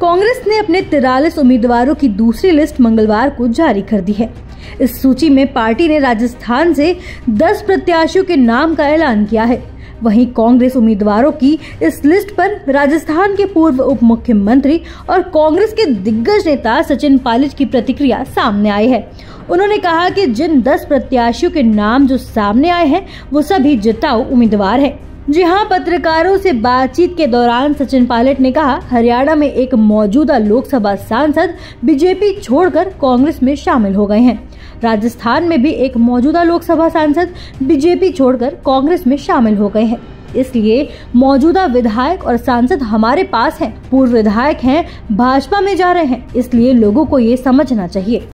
कांग्रेस ने अपने 43 उम्मीदवारों की दूसरी लिस्ट मंगलवार को जारी कर दी है। इस सूची में पार्टी ने राजस्थान से 10 प्रत्याशियों के नाम का ऐलान किया है। वहीं कांग्रेस उम्मीदवारों की इस लिस्ट पर राजस्थान के पूर्व उप मुख्यमंत्री और कांग्रेस के दिग्गज नेता सचिन पायलट की प्रतिक्रिया सामने आई है। उन्होंने कहा कि जिन 10 प्रत्याशियों के नाम जो सामने आए हैं वो सभी जिताऊ उम्मीदवार हैं। जी हां, पत्रकारों से बातचीत के दौरान सचिन पायलट ने कहा, हरियाणा में एक मौजूदा लोकसभा सांसद बीजेपी छोड़कर कांग्रेस में शामिल हो गए हैं। राजस्थान में भी एक मौजूदा लोकसभा सांसद बीजेपी छोड़कर कांग्रेस में शामिल हो गए हैं। इसलिए मौजूदा विधायक और सांसद हमारे पास हैं, पूर्व विधायक हैं, भाजपा में जा रहे हैं। इसलिए लोगों को ये समझना चाहिए।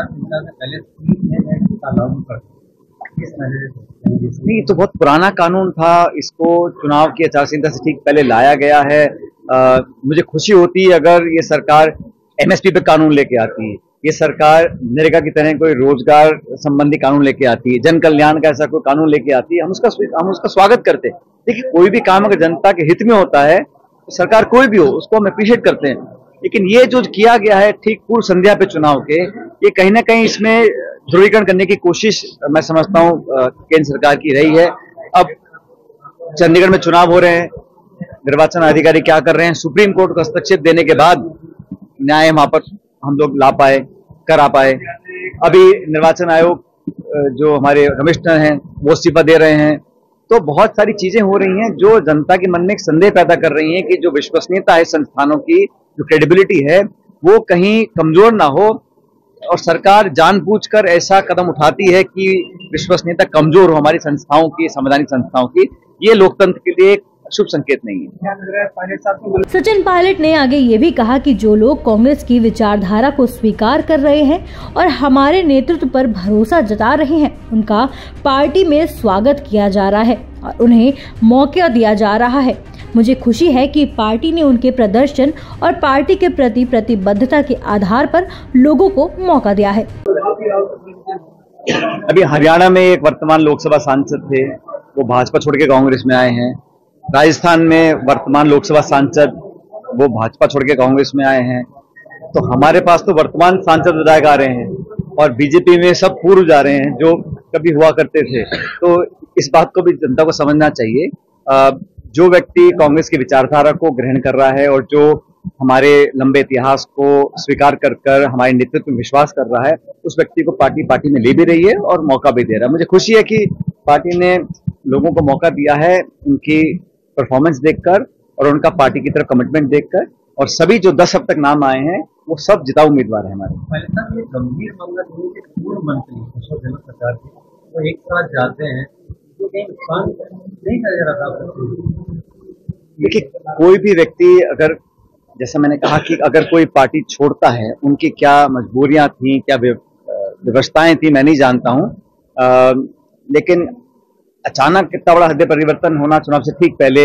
नहीं, तो बहुत पुराना कानून था, इसको चुनाव की आचार संहिता से ठीक पहले लाया गया है। मुझे खुशी होती है अगर ये सरकार एमएसपी पे कानून लेके आती है, ये सरकार नरेगा की तरह कोई रोजगार संबंधी कानून लेके आती है, जन कल्याण का ऐसा कोई कानून लेके आती है, हम उसका स्वागत करते हैं। देखिए, कोई भी काम अगर जनता के हित में होता है तो सरकार कोई भी हो उसको हम अप्रिशिएट करते हैं। लेकिन ये जो किया गया है ठीक पूर्व संध्या पे चुनाव के, ये कहीं ना कहीं इसमें ध्रुवीकरण करने की कोशिश मैं समझता हूँ केंद्र सरकार की रही है। अब चंडीगढ़ में चुनाव हो रहे हैं, निर्वाचन अधिकारी क्या कर रहे हैं, सुप्रीम कोर्ट को हस्तक्षेप देने के बाद न्याय वहां पर हम लोग ला पाए, करा पाए। अभी निर्वाचन आयोग जो हमारे कमिश्नर हैं वो इस्तीफा दे रहे हैं। तो बहुत सारी चीजें हो रही हैं जो जनता के मन में एक संदेह पैदा कर रही हैं कि जो विश्वसनीयता है संस्थानों की, जो क्रेडिबिलिटी है, वो कहीं कमजोर ना हो। और सरकार जानबूझकर ऐसा कदम उठाती है कि विश्वसनीयता कमजोर हो हमारी संस्थाओं की, संवैधानिक संस्थाओं की। ये लोकतंत्र के लिए शुभ संकेत नहीं है। सचिन पायलट ने आगे ये भी कहा कि जो लोग कांग्रेस की विचारधारा को स्वीकार कर रहे हैं और हमारे नेतृत्व पर भरोसा जता रहे हैं, उनका पार्टी में स्वागत किया जा रहा है और उन्हें मौका दिया जा रहा है। मुझे खुशी है कि पार्टी ने उनके प्रदर्शन और पार्टी के प्रति प्रतिबद्धता के आधार पर लोगों को मौका दिया है। अभी हरियाणा में एक वर्तमान लोकसभा सांसद थे, वो भाजपा छोड़ के कांग्रेस में आए हैं। राजस्थान में वर्तमान लोकसभा सांसद वो भाजपा छोड़ के कांग्रेस में आए हैं। तो हमारे पास तो वर्तमान सांसद विधायक आ रहे हैं और बीजेपी में सब पूर्व जा रहे हैं जो कभी हुआ करते थे। तो इस बात को भी जनता को समझना चाहिए। जो व्यक्ति कांग्रेस की विचारधारा को ग्रहण कर रहा है और जो हमारे लंबे इतिहास को स्वीकार कर हमारे नेतृत्व में विश्वास कर रहा है, उस व्यक्ति को पार्टी में ले भी रही है और मौका भी दे रहा है। मुझे खुशी है कि पार्टी ने लोगों को मौका दिया है उनकी परफॉर्मेंस देखकर और उनका पार्टी की तरफ कमिटमेंट देखकर। और सभी जो 10 अब तक नाम आए हैं वो सब जिताऊ उम्मीदवार है हमारे। गंभीर मामला है कि पूर्व मंत्री अशोक गहलोत सरकार के वो एक साथ जाते हैं, तो कहीं नुकसान नहीं कर रहा था। देखिए, कोई भी व्यक्ति अगर, जैसा मैंने कहा कि अगर कोई पार्टी छोड़ता है, उनकी क्या मजबूरियां थी, क्या व्यवस्थाएं थी, मैं नहीं जानता हूं। लेकिन अचानक इतना बड़ा हृदय परिवर्तन होना चुनाव से ठीक पहले,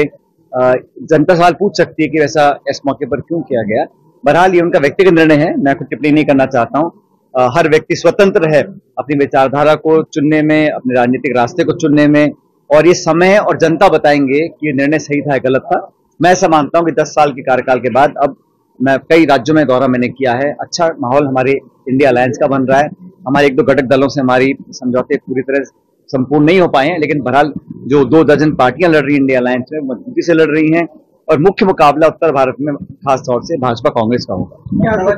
जनता सवाल पूछ सकती है कि वैसा इस मौके पर क्यों किया गया। बहरहाल ये उनका व्यक्तिगत निर्णय है, मैं कुछ टिप्पणी नहीं करना चाहता हूं। हर व्यक्ति स्वतंत्र है अपनी विचारधारा को चुनने में, अपने राजनीतिक रास्ते को चुनने में, और ये समय और जनता बताएंगे कि ये निर्णय सही था या गलत था। मैं ऐसा मानता हूं कि 10 साल के कार्यकाल के बाद अब मैं कई राज्यों में दौरा मैंने किया है, अच्छा माहौल हमारे इंडिया अलायंस का बन रहा है। हमारे 1-2 घटक दलों से हमारी समझौते पूरी तरह संपूर्ण नहीं हो पाए हैं, लेकिन बहरहाल जो 2 दर्जन पार्टियां लड़ रही हैं इंडिया अलायंस में, मजबूती से लड़ रही हैं और मुख्य मुकाबला उत्तर भारत में खास तौर से भाजपा कांग्रेस का होगा।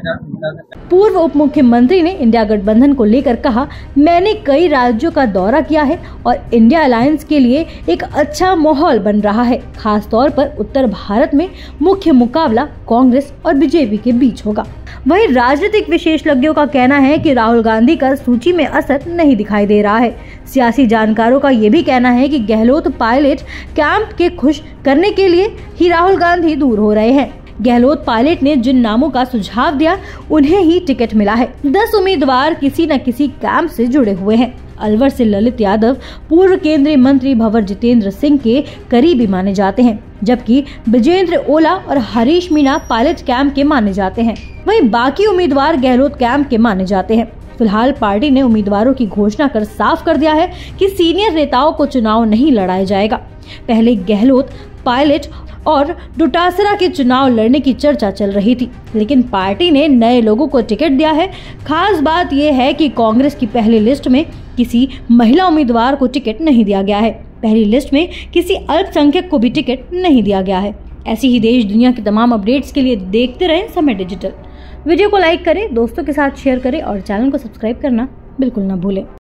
पूर्व उप मुख्यमंत्री ने इंडिया गठबंधन को लेकर कहा, मैंने कई राज्यों का दौरा किया है और इंडिया अलायंस के लिए एक अच्छा माहौल बन रहा है। खास तौर पर उत्तर भारत में मुख्य मुकाबला कांग्रेस और बीजेपी के बीच होगा। वहीं राजनीतिक विशेषज्ञों का कहना है कि राहुल गांधी का सूची में असर नहीं दिखाई दे रहा है। सियासी जानकारों का ये भी कहना है कि गहलोत पायलट कैंप के खुश करने के लिए ही राहुल गांधी दूर हो रहे हैं। गहलोत पायलट ने जिन नामों का सुझाव दिया उन्हें ही टिकट मिला है। 10 उम्मीदवार किसी न किसी कैंप से जुड़े हुए हैं। अलवर से ललित यादव पूर्व केंद्रीय मंत्री भंवर जितेंद्र सिंह के करीबी माने जाते हैं, जबकि विजेंद्र ओला और हरीश मीणा पायलट कैंप के माने जाते हैं। वहीं बाकी उम्मीदवार गहलोत कैंप के माने जाते हैं। फिलहाल पार्टी ने उम्मीदवारों की घोषणा कर साफ कर दिया है कि सीनियर नेताओं को चुनाव नहीं लड़ाया जाएगा। पहले गहलोत, पायलट और डोटासरा के चुनाव लड़ने की चर्चा चल रही थी, लेकिन पार्टी ने नए लोगों को टिकट दिया है। खास बात यह है कि कांग्रेस की पहली लिस्ट में किसी महिला उम्मीदवार को टिकट नहीं दिया गया है। पहली लिस्ट में किसी अल्पसंख्यक को भी टिकट नहीं दिया गया है। ऐसी ही देश दुनिया की तमाम अपडेट्स के लिए देखते रहें समय डिजिटल। वीडियो को लाइक करें, दोस्तों के साथ शेयर करें और चैनल को सब्सक्राइब करना बिल्कुल ना भूलें।